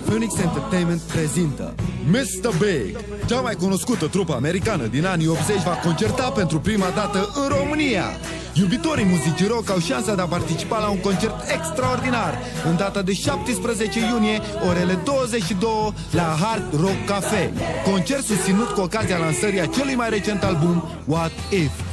Phoenix Entertainment prezintă Mr. Big. Cea mai cunoscută trupă americană din anii 80 va concerta pentru prima dată în România. Iubitorii muzicii rock au șansa de a participa la un concert extraordinar în data de 17 iunie, orele 22 la Hard Rock Cafe. Concert susținut cu ocazia lansării acelui mai recent album What If.